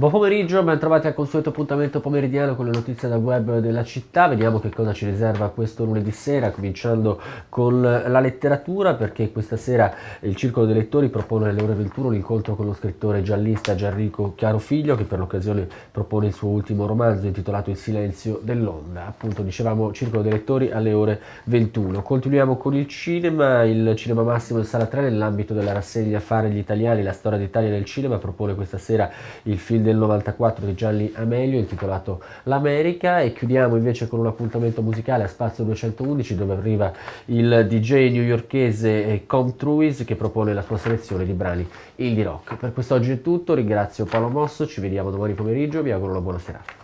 Buon pomeriggio, ben trovati al consueto appuntamento pomeridiano con le notizie dal web della città. Vediamo che cosa ci riserva questo lunedì sera, cominciando con la letteratura, perché questa sera il Circolo dei Lettori propone alle ore 21 un incontro con lo scrittore giallista Gianrico Chiarofiglio, che per l'occasione propone il suo ultimo romanzo intitolato Il silenzio dell'onda. Appunto, dicevamo Circolo dei Lettori alle ore 21. Continuiamo con il Cinema Massimo in Sala 3 nell'ambito della rassegna Fare gli Italiani, la storia d'Italia nel cinema, propone questa sera il film del 94 di Gianni Amelio intitolato L'America, e chiudiamo invece con un appuntamento musicale a Spazio 211 dove arriva il DJ newyorkese Com Truis che propone la sua selezione di brani indie rock. Per quest'oggi è tutto, ringrazio Paolo Mosso, ci vediamo domani pomeriggio, vi auguro una buona serata.